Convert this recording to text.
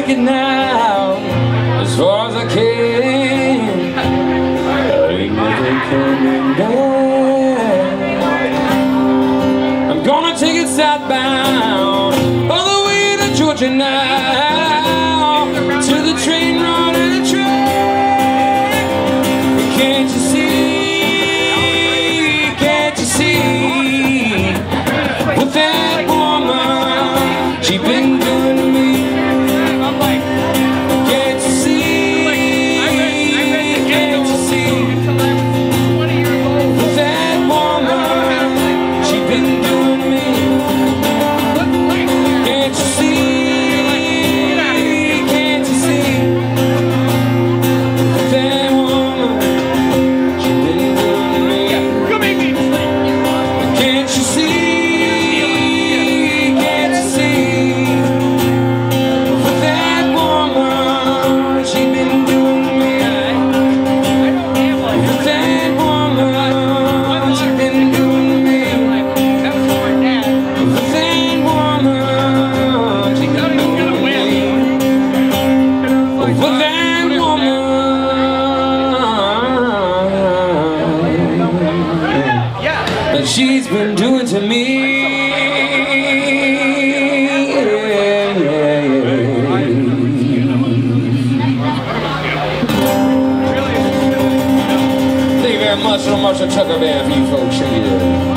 take it now as far as I can. I ain't never coming back. I'm gonna take it southbound all the way to Georgia now, to the train run and the track. Can't you see? Can't you see what that woman she been doing to me? Can't you see? Can't you see what that woman she been doing to me? Can't you see? Can't you see what that woman she been doing to me? Can't you see? That she's been doing to me. Thank you very much. So much a Tucker Band for you folks.